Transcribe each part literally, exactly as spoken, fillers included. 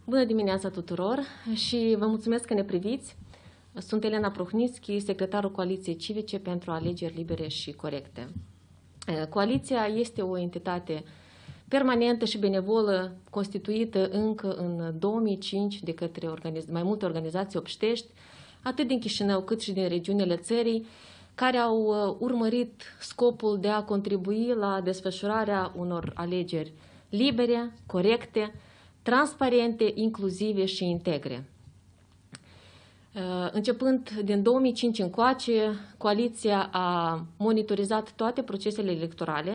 Bună dimineața tuturor și vă mulțumesc că ne priviți. Sunt Elena Prohnitski, secretarul Coaliției Civice pentru Alegeri Libere și Corecte. Coaliția este o entitate permanentă și benevolă, constituită încă în două mii cinci de către mai multe organizații obștești, atât din Chișinău cât și din regiunile țării, care au urmărit scopul de a contribui la desfășurarea unor alegeri libere, corecte, transparente, inclusive și integre. Începând din două mii cinci încoace, coaliția a monitorizat toate procesele electorale.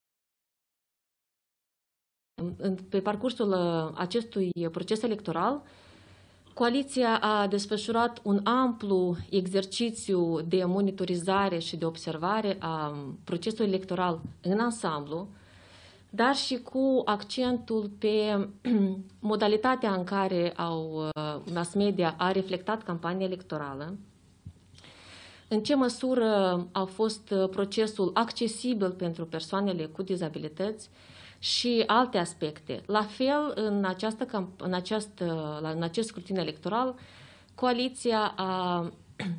Pe parcursul acestui proces electoral, coaliția a desfășurat un amplu exercițiu de monitorizare și de observare a procesului electoral în ansamblu, dar și cu accentul pe modalitatea în care au, mass media a reflectat campania electorală, în ce măsură a fost procesul accesibil pentru persoanele cu dizabilități și alte aspecte. La fel, în, această, în, această, în acest scrutin electoral, coaliția a, a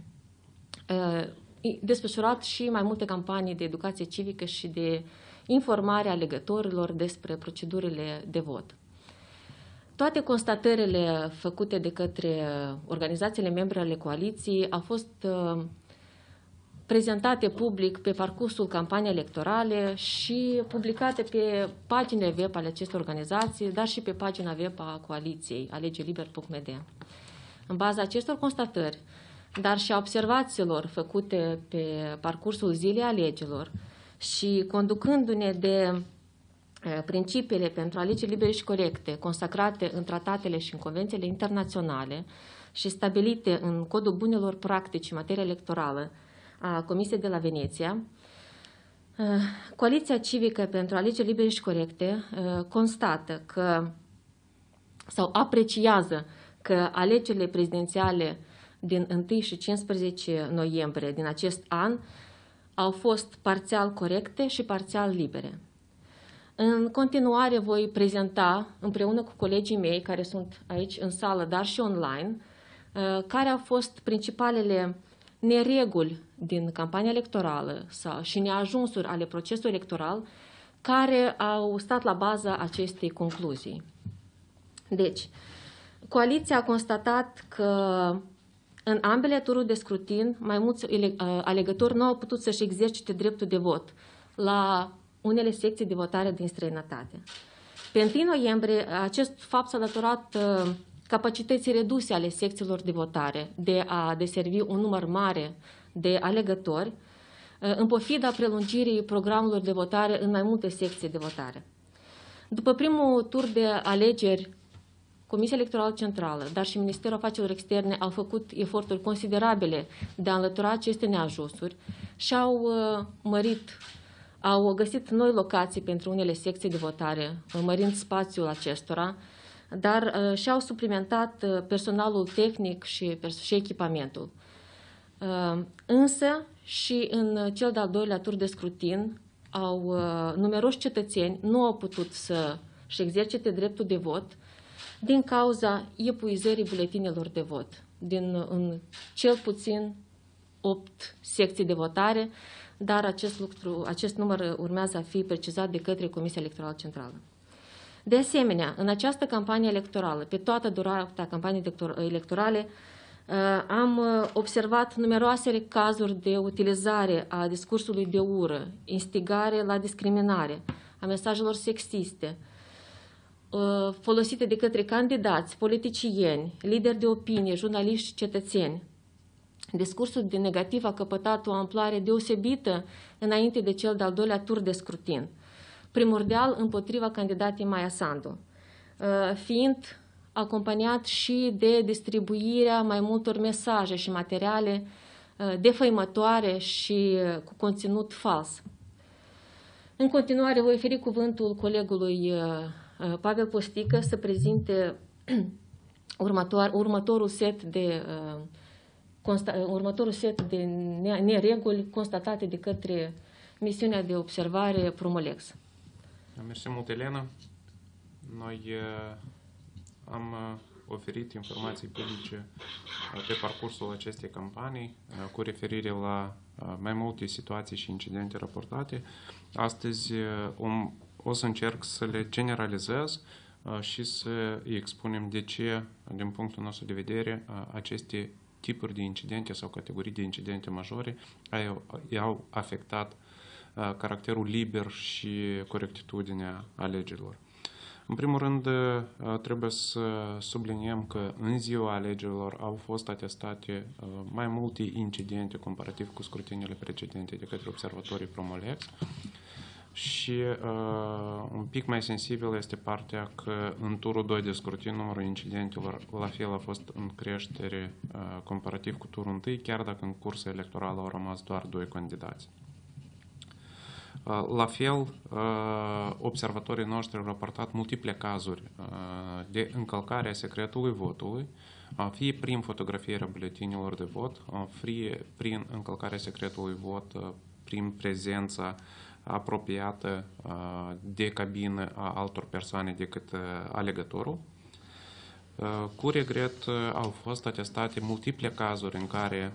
desfășurat și mai multe campanii de educație civică și de informare a alegătorilor despre procedurile de vot. Toate constatările făcute de către organizațiile membre ale coaliției au fost uh, prezentate public pe parcursul campaniei electorale și publicate pe paginile web ale acestor organizații, dar și pe pagina web a coaliției alegeriliber punct m d. În baza acestor constatări, dar și a observațiilor făcute pe parcursul zilei alegerilor, și conducându-ne de principiile pentru alegeri libere și corecte consacrate în tratatele și în convențiile internaționale și stabilite în Codul Bunelor Practici în materie electorală a Comisiei de la Veneția, Coaliția Civică pentru Alegeri Libere și Corecte constată că sau apreciază că alegerile prezidențiale din întâi și cincisprezece noiembrie din acest an au fost parțial corecte și parțial libere. În continuare voi prezenta, împreună cu colegii mei care sunt aici în sală, dar și online, care au fost principalele nereguli din campania electorală sau și neajunsuri ale procesului electoral care au stat la baza acestei concluzii. Deci, coaliția a constatat că în ambele tururi de scrutin, mai mulți alegători nu au putut să-și exercite dreptul de vot la unele secții de votare din străinătate. Pe întâi noiembrie, acest fapt s-a datorat capacității reduse ale secțiilor de votare de a deservi un număr mare de alegători, în pofida prelungirii programelor de votare în mai multe secții de votare. După primul tur de alegeri, Comisia Electorală Centrală, dar și Ministerul Afacerilor Externe au făcut eforturi considerabile de a înlătura aceste neajunsuri și au uh, mărit, au găsit noi locații pentru unele secții de votare, mărind spațiul acestora, dar uh, și-au suplimentat uh, personalul tehnic și, și echipamentul. Uh, însă și în cel de-al doilea tur de scrutin, au, uh, numeroși cetățeni nu au putut să-și exercite dreptul de vot din cauza epuizării buletinelor de vot, din în cel puțin opt secții de votare, dar acest, lucru, acest număr urmează a fi precizat de către Comisia Electorală Centrală. De asemenea, în această campanie electorală, pe toată durata campaniei electorale, am observat numeroase cazuri de utilizare a discursului de ură, instigare la discriminare, a mesajelor sexiste, folosite de către candidați, politicieni, lideri de opinie, jurnaliști și cetățeni. Discursul de negativ a căpătat o amploare deosebită înainte de cel de-al doilea tur de scrutin, primordial împotriva candidatei Maia Sandu, fiind acompaniat și de distribuirea mai multor mesaje și materiale defăimătoare și cu conținut fals. În continuare, voi oferi cuvântul colegului Pavel Postică să prezinte următorul set de, următorul set de nereguli constatate de către misiunea de observare Promolex. Mersi mult, Elena. Noi am oferit informații publice pe parcursul acestei campanii cu referire la mai multe situații și incidente raportate. Astăzi um, o să încerc să le generalizez și să îi expunem de ce, din punctul nostru de vedere, aceste tipuri de incidente sau categorii de incidente majore i-au afectat caracterul liber și corectitudinea alegerilor. În primul rând, trebuie să subliniem că în ziua alegerilor au fost atestate mai multe incidente comparativ cu scrutiniile precedente de către observatorii Promolex și uh, un pic mai sensibil este partea că în turul doi de scrutin numărul incidentelor la fel a fost în creștere uh, comparativ cu turul unu, chiar dacă în cursa electorală au rămas doar doi candidați. La fel, observatorii noștri au raportat multiple cazuri de încălcare a secretului votului, fie prin fotografierea buletinilor de vot, fie prin încălcarea secretului vot, prin prezența apropiată de cabină a altor persoane decât alegătorul. Cu regret, au fost atestate multiple cazuri în care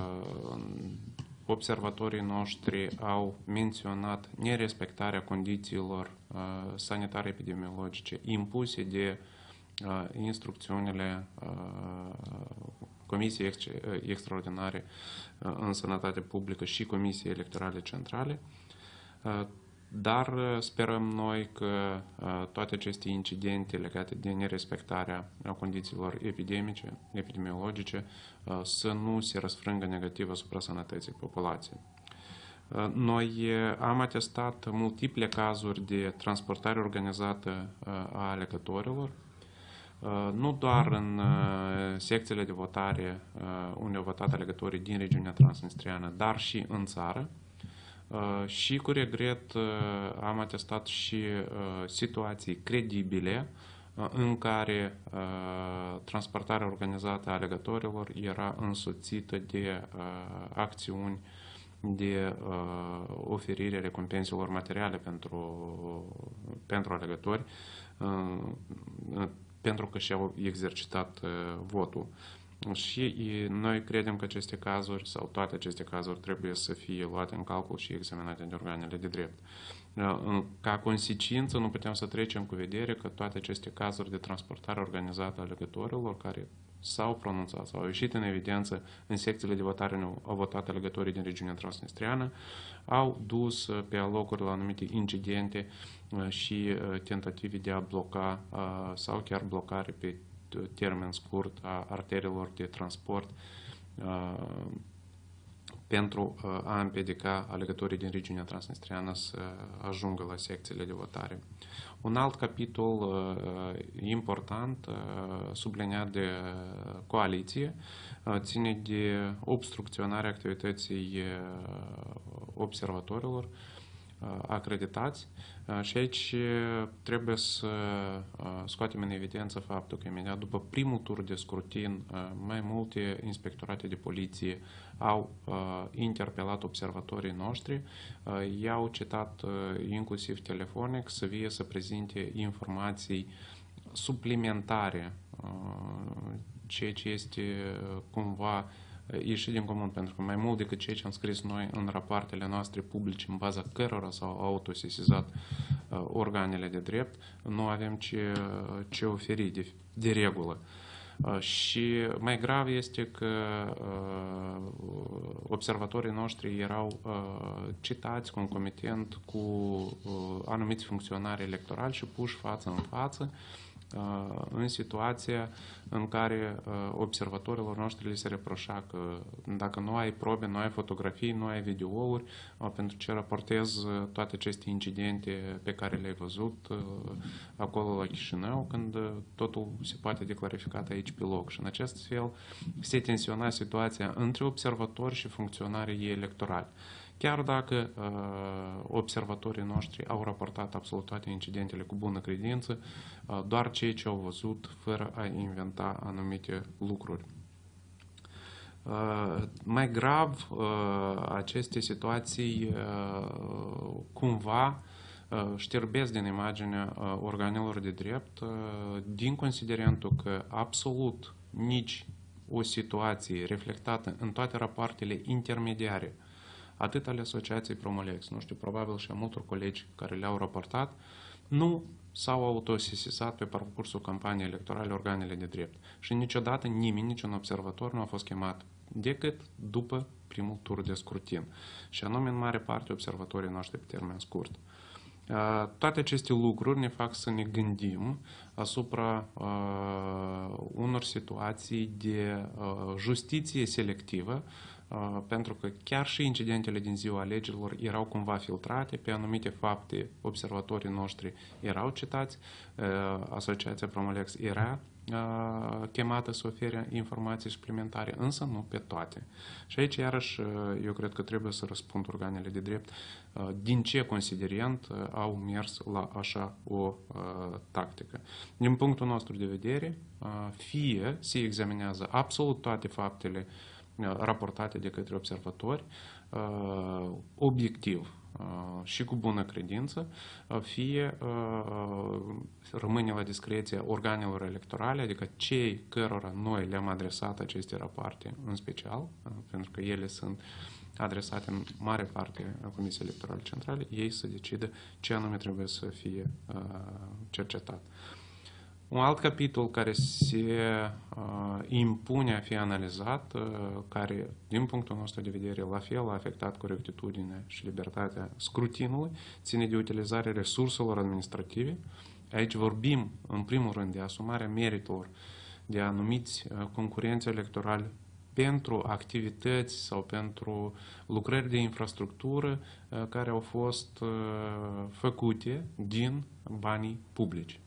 observatorii noștri au menționat nerespectarea condițiilor uh, sanitare epidemiologice impuse de uh, instrucțiunile uh, Comisiei Ex Extraordinare uh, în Sănătate Publică și Comisiei Electorale Centrale. Uh, Dar sperăm noi că uh, toate aceste incidente legate de nerespectarea condițiilor epidemice, epidemiologice uh, să nu se răsfrângă negativ asupra sănătății populației. Uh, noi am atestat multiple cazuri de transportare organizată uh, a alegătorilor, uh, nu doar în uh, secțiile de votare uh, unde au votat alegătorii din regiunea transnistriană, dar și în țară. Uh, și cu regret uh, am atestat și uh, situații credibile uh, în care uh, transportarea organizată a alegătorilor era însoțită de uh, acțiuni de uh, oferire recompenselor materiale pentru, pentru alegători, uh, pentru că și-au exercitat uh, votul. Și noi credem că aceste cazuri sau toate aceste cazuri trebuie să fie luate în calcul și examinate de organele de drept. Ca consecință, nu putem să trecem cu vedere că toate aceste cazuri de transportare organizată a alegătorilor care s-au pronunțat sau au ieșit în evidență în secțiile de votare unde au votat alegătorii din regiunea transnistriană, au dus pe alocuri la anumite incidente și tentative de a bloca sau chiar blocare pe termen scurt a arteriilor de transport uh, pentru uh, a împiedica alegătorii din regiunea transnistriană să ajungă la secțiile de votare. Un alt capitol uh, important, uh, subliniat de coaliție, uh, ține de obstrucționarea activității uh, observatorilor acreditați și aici trebuie să scoatem în evidență faptul că imediat după primul tur de scrutin mai multe inspectorate de poliție au interpelat observatorii noștri, i-au citat inclusiv telefonic să vie să prezinte informații suplimentare, ceea ce este cumva ieși din comun, pentru că mai mult decât ceea ce am scris noi în rapoartele noastre publice, în baza cărora s-au autosesizat uh, organele de drept, nu avem ce, ce oferi de, de regulă. Uh, și mai grav este că uh, observatorii noștri erau uh, citați concomitent cu uh, anumiți funcționari electorali și puși față în față în situația în care observatorilor noștri li se reproșa că dacă nu ai probe, nu ai fotografii, nu ai videouri, pentru ce raportezi toate aceste incidente pe care le-ai văzut acolo la Chișinău, când totul se poate declarifica aici pe loc. Și în acest fel se tensiona situația între observatori și funcționarii electorali. Chiar dacă uh, observatorii noștri au raportat absolut toate incidentele cu bună credință, uh, doar cei ce au văzut fără a inventa anumite lucruri. Uh, mai grav, uh, aceste situații uh, cumva știrbesc din imaginea organelor de drept din considerentul că absolut nici o situație reflectată în toate rapoartele intermediare, atât ale Asociației Promolex, nu știu, probabil și a multor colegi care le-au raportat, nu s-au autosesizat pe parcursul campaniei electorale organele de drept. Și niciodată nimeni, niciun observator nu a fost chemat decât după primul tur de scrutin. Și anume, în mare parte, observatorii noștri pe termen scurt. Toate aceste lucruri ne fac să ne gândim asupra uh, unor situații de uh, justiție selectivă, uh, pentru că chiar și incidentele din ziua alegerilor erau cumva filtrate, pe anumite fapte observatorii noștri erau citați, uh, Asociația Promolex era chemată să ofere informații suplimentare, însă nu pe toate. Și aici, iarăși, eu cred că trebuie să răspund organele de drept din ce considerent au mers la așa o tactică. Din punctul nostru de vedere, fie se examinează absolut toate faptele raportate de către observatori, obiectiv și cu bună credință, fie rămâne la discreția organelor electorale, adică cei cărora noi le-am adresat aceste rapoarte în special, pentru că ele sunt adresate în mare parte a Comisiei Electorale Centrale, ei să decidă ce anume trebuie să fie cercetat. Un alt capitol care se uh, impune a fi analizat, uh, care, din punctul nostru de vedere, la fel a afectat corectitudinea și libertatea scrutinului, ține de utilizarea resurselor administrative. Aici vorbim, în primul rând, de asumarea meritelor de anumiți uh, concurenți electorali pentru activități sau pentru lucrări de infrastructură uh, care au fost uh, făcute din banii publici.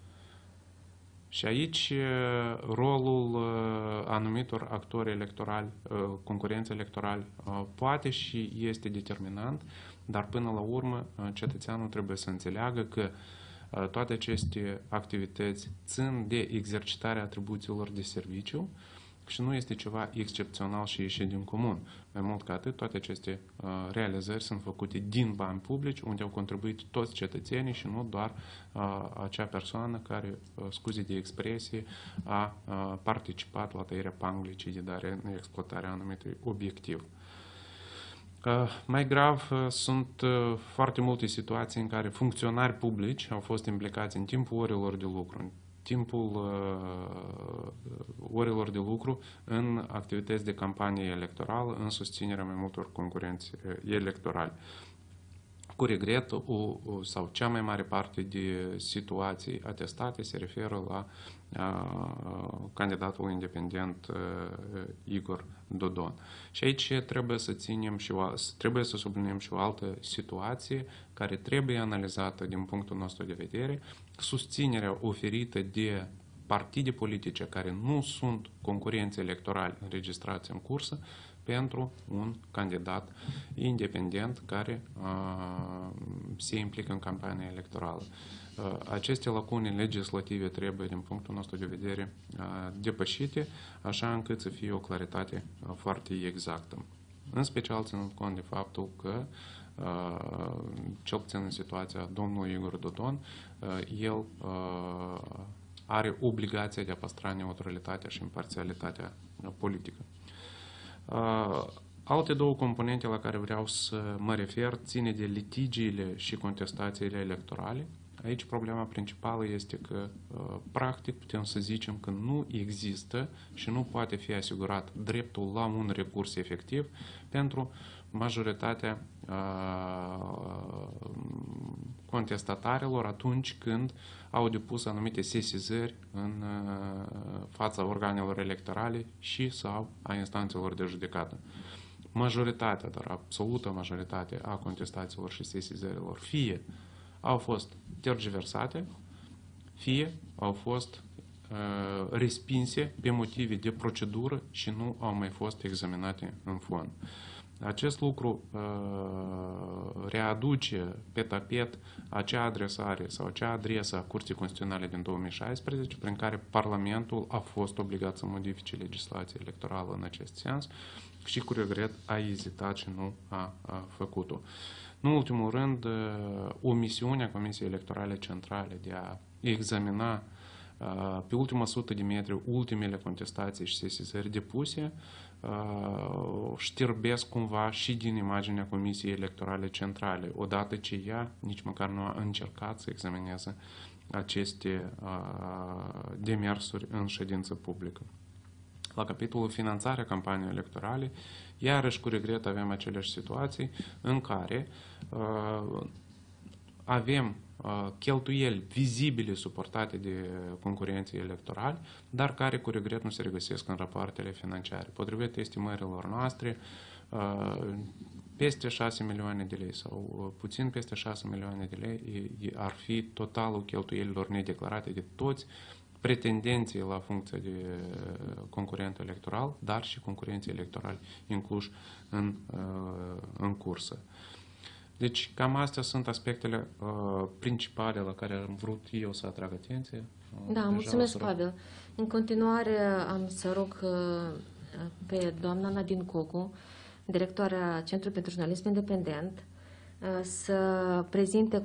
Și aici rolul anumitor actori electorali, concurenți electorali, poate și este determinant, dar până la urmă cetățeanul trebuie să înțeleagă că toate aceste activități țin de exercitarea atribuțiilor de serviciu și nu este ceva excepțional și ieșit din comun. Mai mult ca atât, toate aceste uh, realizări sunt făcute din bani publici, unde au contribuit toți cetățenii și nu doar uh, acea persoană care, uh, scuze de expresie, a uh, participat la tăierea panglicii de dare în exploatarea anumului obiectiv. Uh, mai grav, uh, sunt uh, foarte multe situații în care funcționari publici au fost implicați în timpul orelor de lucru, timpul uh, orelor de lucru în activități de campanie electorală, în susținerea mai multor concurenți electorali. Cu regret, o, o, sau cea mai mare parte de situații atestate se referă la uh, candidatul independent uh, Igor Dodon. Și aici trebuie să ținem și o, trebuie să subliniem și o altă situație care trebuie analizată din punctul nostru de vedere, susținerea oferită de partide politice care nu sunt concurenți electorali înregistrați în cursă pentru un candidat independent care uh, se implică în campania electorală. Uh, aceste lacune legislative trebuie, din punctul nostru de vedere, uh, depășite, așa încât să fie o claritate uh, foarte exactă. În special ținând cont de faptul că, uh, cel puțin în situația domnului Igor Dodon, uh, el uh, are obligația de a păstra neutralitatea și imparțialitatea politică. Uh, alte două componente la care vreau să mă refer ține de litigiile și contestațiile electorale. Aici problema principală este că, uh, practic, putem să zicem că nu există și nu poate fi asigurat dreptul la un recurs efectiv pentru majoritatea uh, contestatarilor atunci când au depus anumite sesizări în uh, fața organelor electorale și sau a instanțelor de judecată. Majoritatea, dar absolută majoritate a contestațiilor și sesizărilor fie au fost tergiversate, fie au fost uh, respinse pe motive de procedură și nu au mai fost examinate în fond. Acest lucru uh, readuce pe tapet acea adresare sau acea adresă a Curții Constituționale din două mii șaisprezece, prin care Parlamentul a fost obligat să modifice legislația electorală în acest sens și cu regret a ezitat și nu a, a făcut-o. Nu în ultimul rând, omisiunea Comisiei Electorale Centrale de a examina pe ultima sută de metri ultimele contestații și sesizări depuse știrbesc cumva și din imaginea Comisiei Electorale Centrale, odată ce ea nici măcar nu a încercat să examineze aceste demersuri în ședință publică. La capitolul finanțarea campaniei electorale, iarăși cu regret avem aceleași situații în care uh, avem uh, cheltuieli vizibile suportate de concurenții electorali, dar care cu regret nu se regăsesc în rapoartele financiare. Potrivit estimărilor noastre, uh, peste șase milioane de lei sau uh, puțin peste șase milioane de lei ar fi totalul cheltuielilor nedeclarate de toți pretendenții la funcția de concurent electoral, dar și concurenții electorali incluși în, în cursă. Deci, cam astea sunt aspectele uh, principale la care am vrut eu să atrag atenție. Da, mulțumesc, Pavel. În continuare am să rog uh, pe doamna Nadine Gogu, directoarea Centrului pentru Jurnalism Independent, uh, să prezinte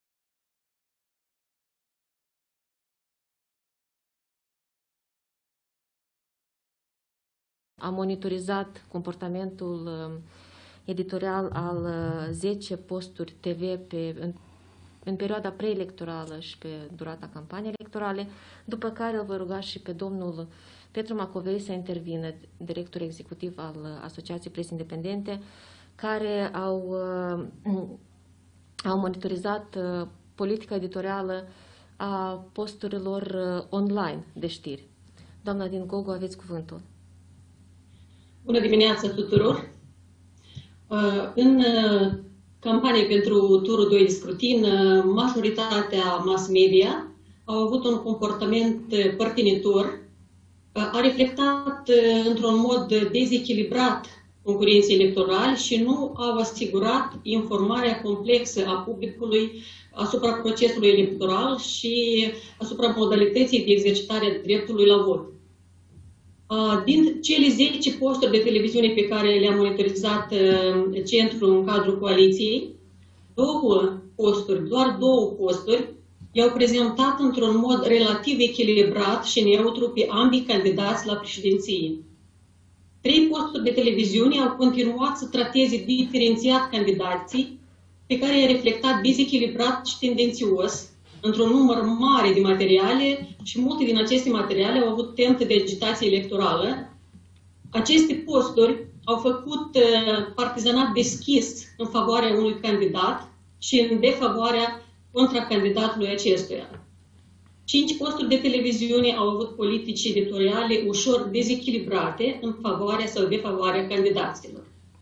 a monitorizat comportamentul editorial al zece posturi T V pe, în, în perioada preelectorală și pe durata campaniei electorale, după care îl voi ruga și pe domnul Petru Macovei să intervină, director executiv al Asociației Presei Independente, care au, au monitorizat politica editorială a posturilor online de știri. Doamna din Gogu, aveți cuvântul. Bună dimineața tuturor! În campanie pentru turul doi de scrutin, majoritatea mass media au avut un comportament părtinitor, a reflectat într-un mod dezechilibrat concurenții electorali și nu au asigurat informarea complexă a publicului asupra procesului electoral și asupra modalității de exercitare a dreptului la vot. Din cele zece posturi de televiziune pe care le-a monitorizat centrul în cadrul coaliției, două posturi, doar două posturi, i-au prezentat într-un mod relativ echilibrat și neutru pe ambii candidați la președinție. Trei posturi de televiziune au continuat să trateze diferențiat candidații, pe care i-a reflectat dezechilibrat și tendențios, într-un număr mare de materiale și multe din aceste materiale au avut tentă de agitație electorală. Aceste posturi au făcut partizanat deschis în favoarea unui candidat și în defavoarea contracandidatului acestuia. Cinci posturi de televiziune au avut politici editoriale ușor dezechilibrate în favoarea sau defavoarea candidaților.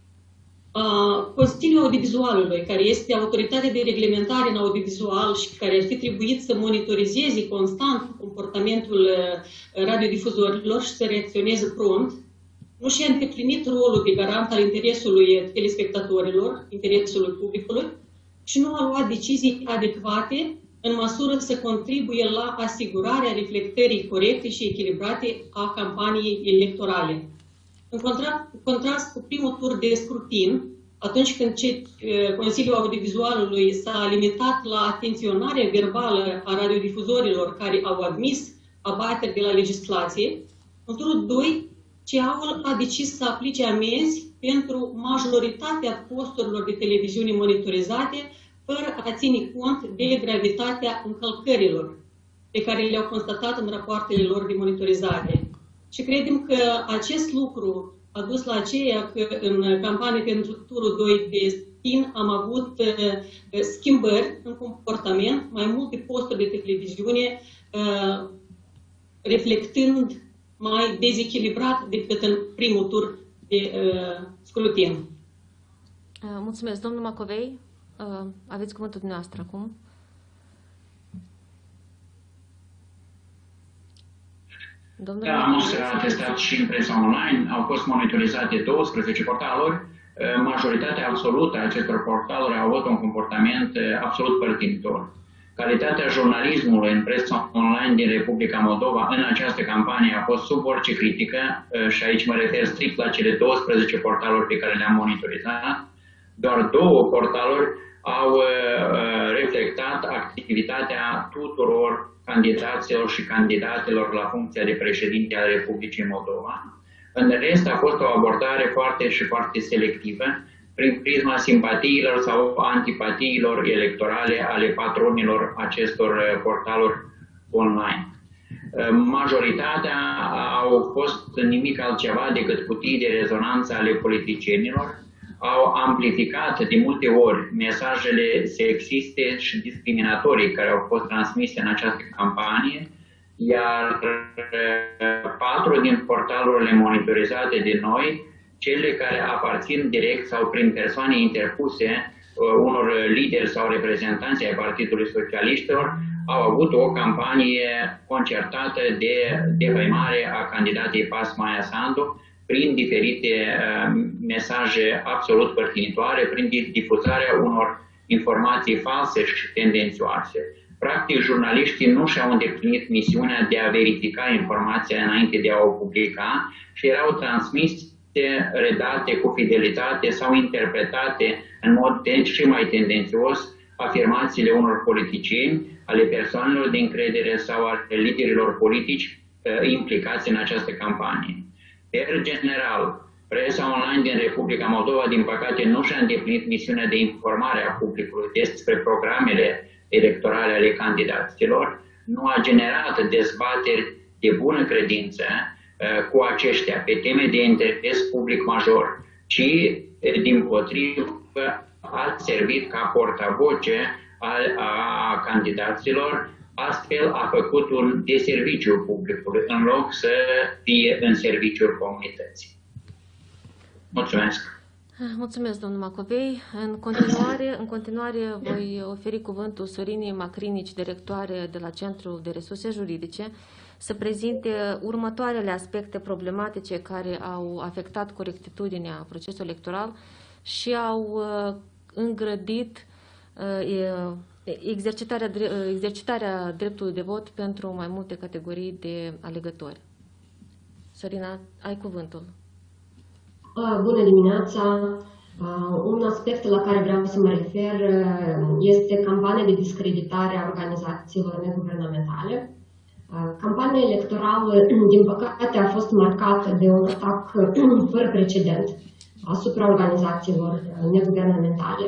Consiliul Audiovizualului, care este autoritatea de reglementare în audiovizual și care ar fi trebuit să monitorizeze constant comportamentul radiodifuzorilor și să reacționeze prompt, nu și-a îndeplinit rolul de garant al interesului telespectatorilor, interesului publicului, și nu a luat decizii adecvate în măsură să contribuie la asigurarea reflectării corecte și echilibrate a campaniei electorale. În contrast cu primul tur de scrutin, atunci când Consiliul Audiovizualului s-a limitat la atenționarea verbală a radiodifuzorilor care au admis abateri de la legislație, în turul doi, C A U-ul a decis să aplice amenzi pentru majoritatea posturilor de televiziune monitorizate, fără a ține cont de gravitatea încălcărilor pe care le-au constatat în rapoartele lor de monitorizare. Și credem că acest lucru a dus la aceea că în campanie pentru turul doi de scrutin am avut uh, schimbări în comportament, mai multe posturi de televiziune uh, reflectând mai dezechilibrat decât în primul tur de uh, scrutin. Uh, mulțumesc. Domnul Macovei, uh, aveți cuvântul dumneavoastră acum. Domnule da, am atestat și în presa online, au fost monitorizate douăsprezece portaluri. Majoritatea absolută a acestor portaluri au avut un comportament absolut părtinitor. Calitatea jurnalismului în presa online din Republica Moldova în această campanie a fost sub orice critică și aici mă refer strict la cele douăsprezece portaluri pe care le-am monitorizat. doar două portaluri au reflectat activitatea tuturor candidaților și candidatelor la funcția de președinte al Republicii Moldova. În rest a fost o abordare foarte și foarte selectivă, prin prisma simpatiilor sau antipatiilor electorale ale patronilor acestor portaluri online. Majoritatea au fost nimic altceva decât cutii de rezonanță ale politicienilor, au amplificat de multe ori mesajele sexiste și discriminatorii care au fost transmise în această campanie, iar patru din portalurile monitorizate de noi, cele care aparțin direct sau prin persoane interpuse unor lideri sau reprezentanți ai Partidului Socialiștilor, au avut o campanie concertată de defăimare a candidatei Pas Maia Sandu prin diferite uh, mesaje absolut părtinitoare, prin difuzarea unor informații false și tendențioase. Practic, jurnaliștii nu și-au îndeplinit misiunea de a verifica informația înainte de a o publica și erau transmise, redate cu fidelitate sau interpretate în mod și mai tendențios afirmațiile unor politicieni, ale persoanelor de încredere sau ale liderilor politici uh, implicați în această campanie. Per general, presa online din Republica Moldova, din păcate, nu și-a îndeplinit misiunea de informare a publicului despre programele electorale ale candidaților, nu a generat dezbateri de bună credință uh, cu aceștia pe teme de interes public major, ci, dimpotrivă, a servit ca portavoce a candidaților, astfel a făcut un deserviciu publicului, în loc să fie în serviciul comunității. Mulțumesc! Mulțumesc, domnul Macovei. În continuare, în continuare voi oferi cuvântul Sorinei Macrinici, directoare de la Centrul de Resurse Juridice, să prezinte următoarele aspecte problematice care au afectat corectitudinea procesului electoral și au îngrădit exercitarea, exercitarea dreptului de vot pentru mai multe categorii de alegători. Sorina, ai cuvântul. Bună dimineața! Un aspect la care vreau să mă refer este campania de discreditare a organizațiilor neguvernamentale. Campania electorală, din păcate, a fost marcată de un atac fără precedent asupra organizațiilor neguvernamentale.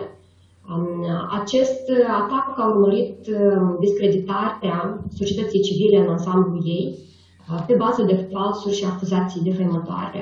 Acest atac a urmărit discreditarea societății civile în ansamblul ei, pe bază de falsuri și acuzații defăimătoare.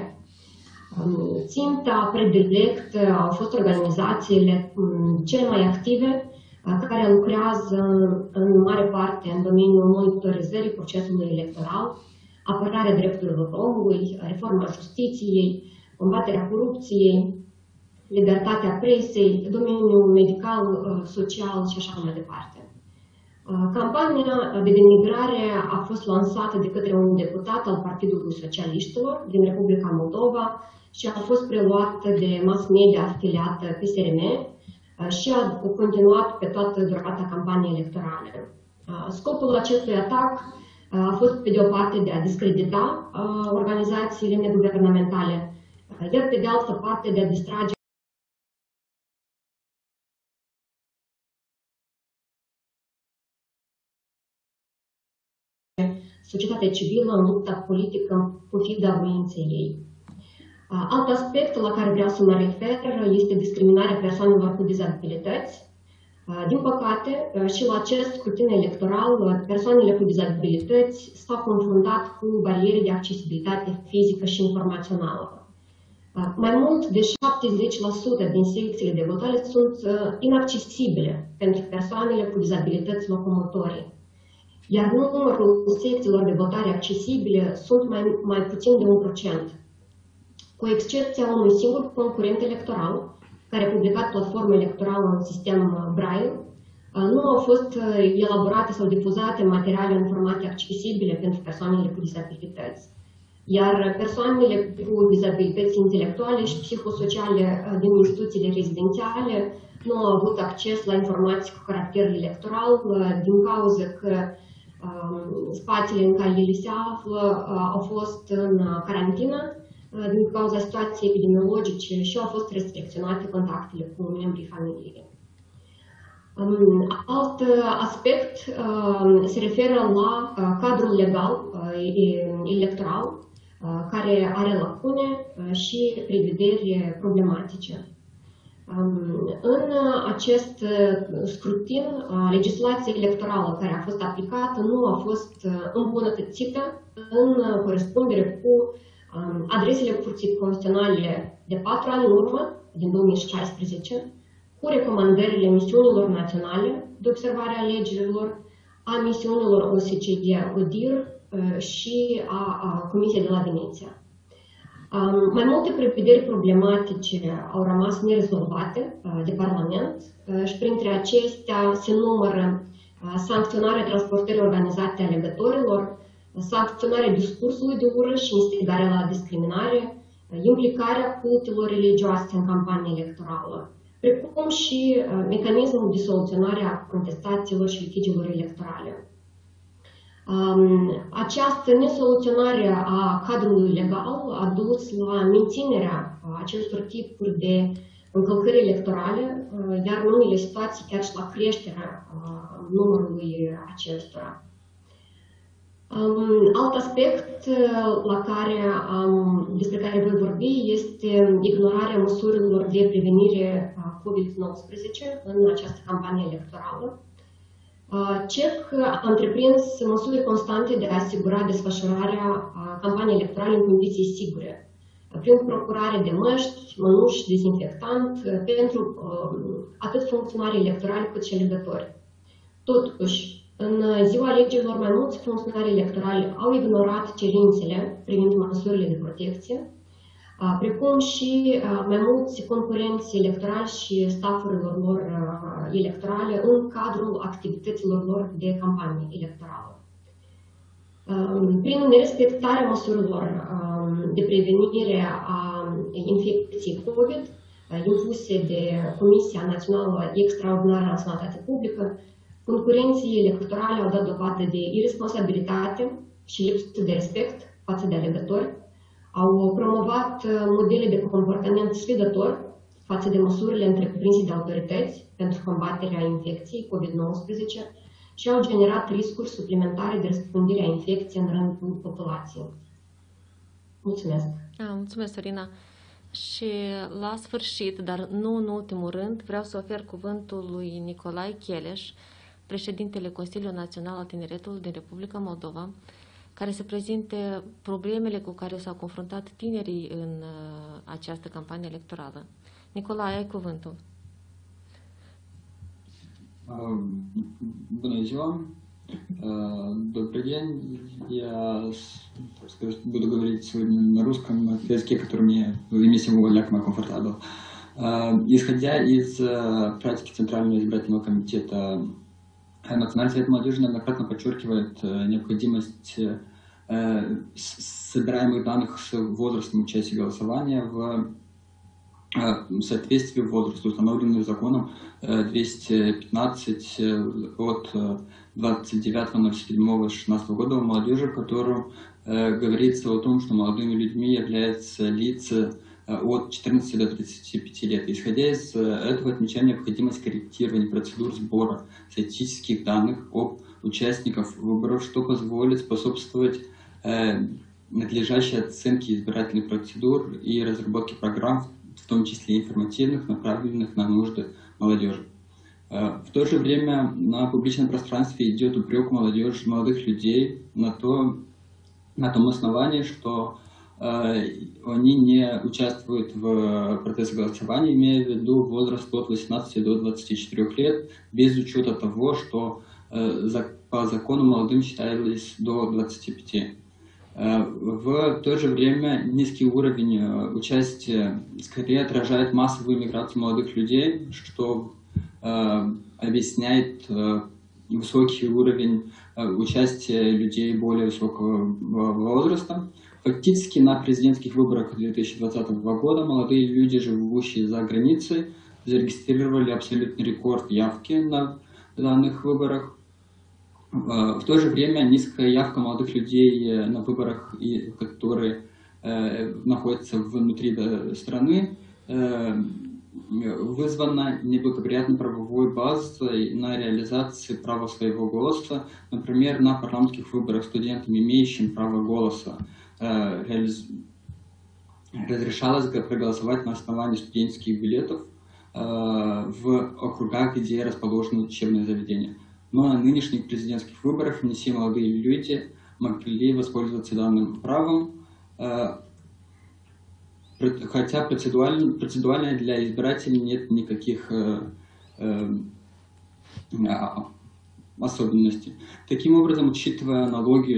Ținta predilect au fost organizațiile cele mai active, care lucrează în mare parte în domeniul monitorizării procesului electoral, apărarea drepturilor omului, reforma justiției, combaterea corupției, libertatea presei, domeniul medical, social și așa mai departe. Campania de denigrare a fost lansată de către un deputat al Partidului Socialiștilor din Republica Moldova și a fost preluată de mass media afiliată P S R M și a continuat pe toată durata campaniei electorale. Scopul acestui atac a fost, pe de o parte, de a discredita organizațiile neguvernamentale, iar pe de altă parte de a distrage societatea civilă în lupta politică în pofida voinței ei. Alt aspect la care vreau să mă refer este discriminarea persoanelor cu dizabilități. Din păcate, și la acest scrutin electoral, persoanele cu dizabilități s-au confruntat cu bariere de accesibilitate fizică și informațională. Mai mult de șaptezeci la sută din secțiile de votare sunt inaccesibile pentru persoanele cu dizabilități locomotorii, iar numărul secțiilor de votare accesibile sunt mai, mai puțin de un procent. Cu excepția unui singur concurent electoral, care a publicat platforma electorală în sistem Braille, nu au fost elaborate sau difuzate materiale în formate accesibile pentru persoanele cu dizabilități. Iar persoanele cu dizabilități intelectuale și psihosociale din instituțiile rezidențiale nu au avut acces la informații cu caracter electoral din cauza că spațiile în care ele se află au fost în carantină din cauza situației epidemiologice și au fost restricționate contactele cu membrii familiei. Alt aspect se referă la cadrul legal electoral, care are lacune și prevederi problematice. În acest scrutin, legislația electorală care a fost aplicată nu a fost îmbunătățită în corespundere cu adresele Curții Constituționale de patru ani în urmă, din două mii șaisprezece, cu recomandările misiunilor naționale de observare a alegerilor, a misiunilor O S C E-O D I R și a, a Comisiei de la Veneția. Um, mai multe prevederi problematice au rămas nerezolvate uh, de Parlament uh, și printre acestea se numără uh, sancționarea transportării organizate a alegătorilor, sancționarea discursului de ură și instigarea la discriminare, uh, implicarea cultelor religioase în campania electorală, precum și uh, mecanismul de soluționare a contestațiilor și litigiilor electorale. Um, această nesoluționare a cadrului legal a dus la menținerea acestor tipuri de încălcări electorale, uh, iar în unele situații chiar și la creșterea uh, numărului acestora. Um, alt aspect uh, la care, um, despre care voi vorbi este ignorarea măsurilor de prevenire a COVID nouăsprezece în această campanie electorală. C E C a întreprins măsuri constante de a asigura desfășurarea campaniei electorale în condiții sigure, prin procurare de măști, mănuși, dezinfectant, pentru atât funcționarii electorali cât și alegători. Totuși, în ziua alegerilor, mai mulți funcționari electorali au ignorat cerințele privind măsurile de protecție, precum și mai mulți concurenți electorali și staffurilor lor electorale în cadrul activităților lor de campanie electorală. Prin nerespectarea măsurilor de prevenire a infecției COVID impuse de Comisia Națională Extraordinară la Sănătate Publică, concurenții electorali au dat dovadă de irresponsabilitate și lipsă de respect față de alegători, au promovat modele de comportament sfidător față de măsurile întreprinse de autorități pentru combaterea infecției COVID nouăsprezece și au generat riscuri suplimentare de răspândire a infecției în rândul populației. Mulțumesc! A, mulțumesc, Sorina! Și la sfârșit, dar nu în ultimul rând, vreau să ofer cuvântul lui Nicolae Cheles, președintele Consiliului Național al Tineretului din Republica Moldova, care să prezinte problemele cu care s-au confruntat tinerii în uh, această campanie electorală. Nicolae, ai cuvântul. Uh, bună ziua! Uh, добрый день! Я скажу, буду говорить сегодня на русском, на языке, который мне вместе ляг мой комфортабл. Исходя из uh, практики Центрального избирательного комитета, Национальный совет молодежи неоднократно подчеркивает необходимость собираемых данных с возрастом участия голосования в соответствии возрасту, установленным законом двести пятнадцать от двадцать девятого ноль седьмого шестнадцатого года о молодежи, в котором говорится о том, что молодыми людьми являются лица от четырнадцати до тридцати пяти лет. Исходя из этого, отмечаем необходимость корректирования процедур сбора статистических данных об участниках выборов, что позволит способствовать э, надлежащей оценке избирательных процедур и разработке программ, в том числе информативных, направленных на нужды молодежи. Э, в то же время на публичном пространстве идет упрек молодежи, молодых людей на, то, на том основании, что они не участвуют в процессе голосования, имея в виду возраст от восемнадцати до двадцати четырёх лет, без учета того, что по закону молодым считались до двадцати пяти. В то же время низкий уровень участия скорее отражает массовую миграцию молодых людей, что объясняет высокий уровень участия людей более высокого возраста. Фактически на президентских выборах две тысячи двадцатого года молодые люди, живущие за границей, зарегистрировали абсолютный рекорд явки на данных выборах. В то же время низкая явка молодых людей на выборах, которые находится внутри страны, вызвана неблагоприятной правовой базой на реализации права своего голоса. Например, на парламентских выборах студентам, имеющим право голоса, реализ... разрешалось проголосовать на основании студенческих билетов в округах, где расположены учебные заведения. Но на нынешних президентских выборах не все молодые люди могли воспользоваться данным правом, хотя процедуально, процедуально для избирателей нет никаких особенностей. Таким образом, учитывая аналогию,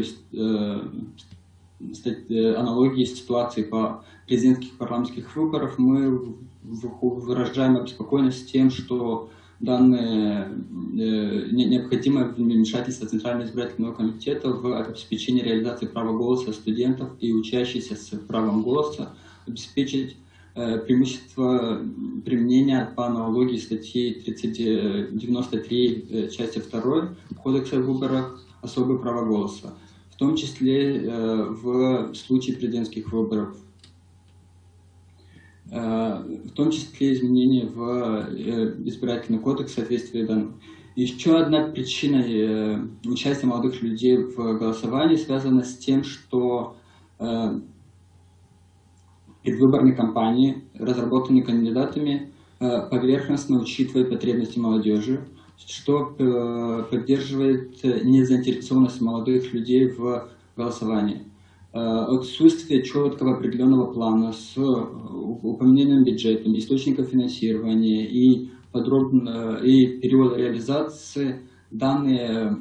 аналогии ситуации по президентских парламентских выборах, мы выражаем обеспокоенность тем, что данное необходимое вмешательство Центрального избирательного комитета в обеспечение реализации права голоса студентов и учащихся с правом голоса, обеспечить преимущество применения по аналогии статьи тридцать девяносто три части второй Кодекса о выборах особое право голоса, в том числе в случае президентских выборов, в том числе изменения в избирательный кодекс в соответствии данным. Еще одна причина участия молодых людей в голосовании связана с тем, что предвыборные кампании, разработанные кандидатами, поверхностно учитывают потребности молодежи, что поддерживает незаинтересованность молодых людей в голосовании. Отсутствие четкого определенного плана с упоминанием бюджетом, источников финансирования и, подробно, и периода реализации данные,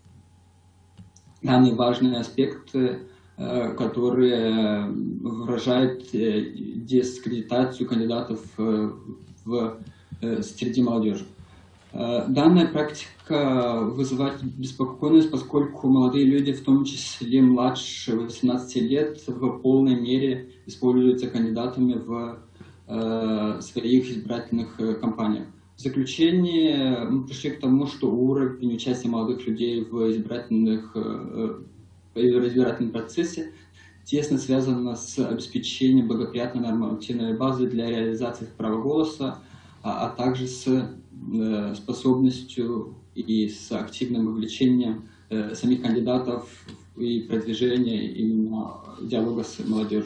данные важные аспекты, которые выражают дискредитацию кандидатов в, среди молодежи. Данная практика вызывает беспокойность, поскольку молодые люди, в том числе младше восемнадцати лет, в полной мере используются кандидатами в э, своих избирательных кампаниях. В заключение мы пришли к тому, что уровень участия молодых людей в, избирательных, э, в избирательном процессе тесно связан с обеспечением благоприятной нормативной базы для реализации права голоса, а, а также с э, способностью и с активным вовлечением э, самих кандидатов и продвижения именно диалога с молодежью.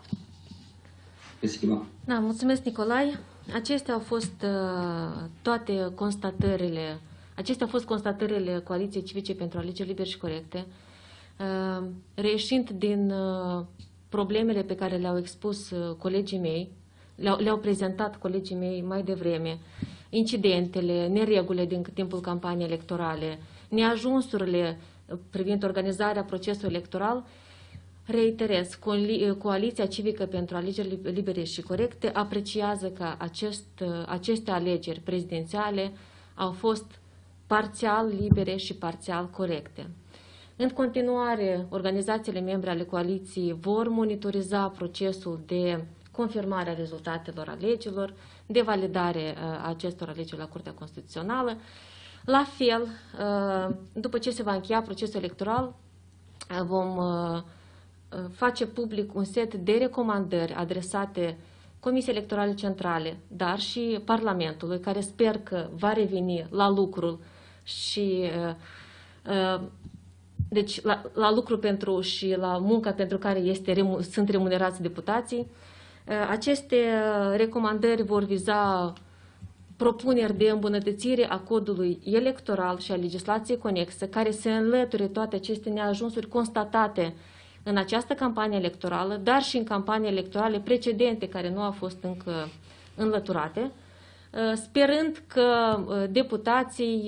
Спасибо. Da, mulțumesc, Nicolae. Acestea au fost uh, toate constatările, acestea au fost constatările Coaliției Civice pentru Alegeri Libere și Corecte, uh, reieșind din uh, problemele pe care le-au expus uh, colegii mei, le-au, le-au prezentat colegii mei mai devreme, incidentele, neregulile din timpul campaniei electorale, neajunsurile privind organizarea procesului electoral. Reiterez, Coaliția Civică pentru Alegeri Libere și Corecte apreciază că acest, aceste alegeri prezidențiale au fost parțial libere și parțial corecte. În continuare, organizațiile membre ale coaliției vor monitoriza procesul de confirmare a rezultatelor alegerilor, de validare a acestor alegeri la Curtea Constituțională. La fel, după ce se va încheia procesul electoral, vom face public un set de recomandări adresate Comisiei Electorale Centrale, dar și Parlamentului, care sper că va reveni la lucrul și deci la, la lucru pentru și la munca pentru care este, sunt remunerați deputații. Aceste recomandări vor viza propuneri de îmbunătățire a codului electoral și a legislației conexe, care se înlăture toate aceste neajunsuri constatate în această campanie electorală, dar și în campanii electorale precedente care nu au fost încă înlăturate, sperând că deputații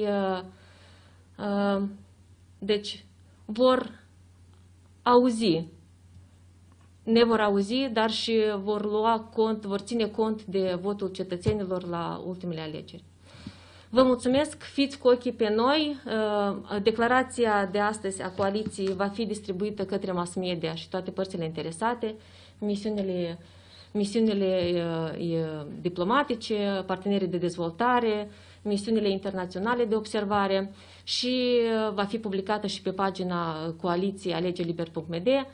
deci, vor auzi, ne vor auzi, dar și vor lua cont, vor ține cont de votul cetățenilor la ultimele alegeri. Vă mulțumesc, fiți cu ochii pe noi. Declarația de astăzi a coaliției va fi distribuită către mass media și toate părțile interesate, misiunile, misiunile diplomatice, partenerii de dezvoltare, misiunile internaționale de observare și va fi publicată și pe pagina coaliției alegeri liber punct m d.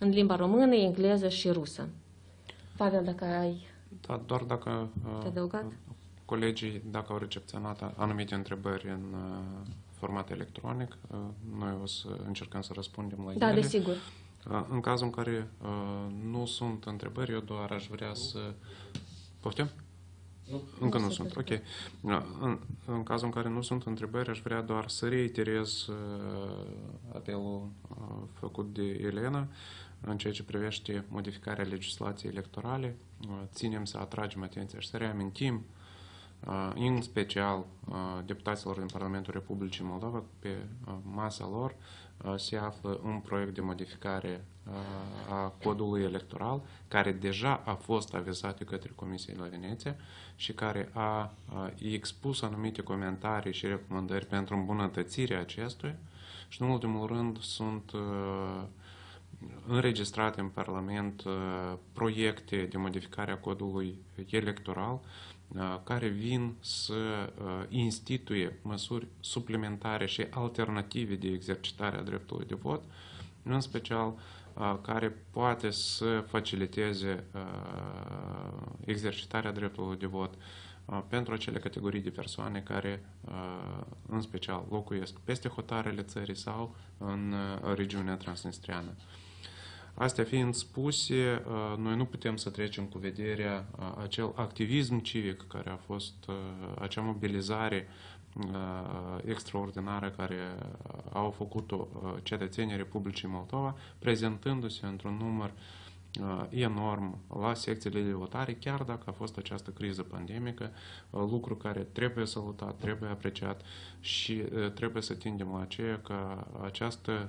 în limba română, engleză și rusă. Pavel, dacă ai Da, doar dacă de adăugat? colegii, dacă au recepționat anumite întrebări în format electronic, noi o să încercăm să răspundem la ele. Da, desigur. În cazul în care nu sunt întrebări, eu doar aș vrea să... Poftim? Nu. Încă nu, nu sunt, ok. În, în cazul în care nu sunt întrebări, aș vrea doar să reiterez apelul făcut de Elena în ceea ce privește modificarea legislației electorale. Ținem să atragem atenția și să reamintim, în special deputaților din Parlamentul Republicii Moldova, pe masa lor se află un proiect de modificare a codului electoral, care deja a fost avizat de către Comisia de la Veneția și care a expus anumite comentarii și recomandări pentru îmbunătățirea acestuia și, în ultimul rând, sunt înregistrate în Parlament proiecte de modificare a codului electoral care vin să instituie măsuri suplimentare și alternative de exercitare a dreptului de vot, în special care poate să faciliteze exercitarea dreptului de vot pentru acele categorii de persoane care, în special, locuiesc peste hotarele țării sau în regiunea transnistriană. Astea fiind spuse, noi nu putem să trecem cu vederea acel activism civic care a fost, acea mobilizare extraordinară care au făcut-o cetățenii Republicii Moldova, prezentându-se într-un număr enorm la secțiile de votare, chiar dacă a fost această criză pandemică, lucru care trebuie salutat, trebuie apreciat și trebuie să tindem la aceea ca această,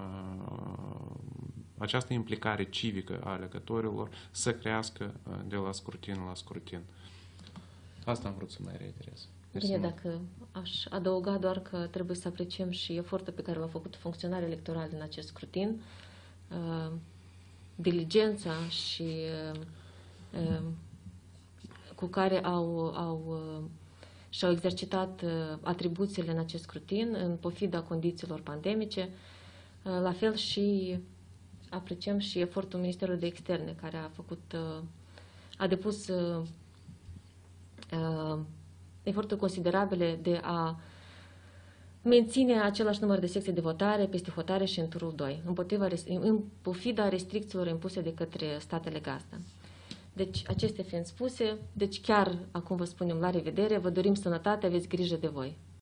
această implicare civică a alegătorilor să crească de la scrutin la scrutin. Asta am vrut să mai reiterez. Bine, dacă aș adăuga doar că trebuie să apreciem și efortul pe care l-au făcut funcționarii electorali în acest scrutin, diligența și uh, cu care au, au, uh, și-au exercitat uh, atribuțiile în acest scrutin, în pofida condițiilor pandemice. Uh, la fel și apreciem și efortul Ministerului de Externe, care a făcut, uh, a depus uh, uh, eforturi considerabile de a menține același număr de secții de votare peste hotare și în turul doi, împotriva, în pofida restricțiilor impuse de către statele gazdă. Deci, acestea fiind spuse, deci chiar acum vă spunem la revedere, vă dorim sănătate, aveți grijă de voi.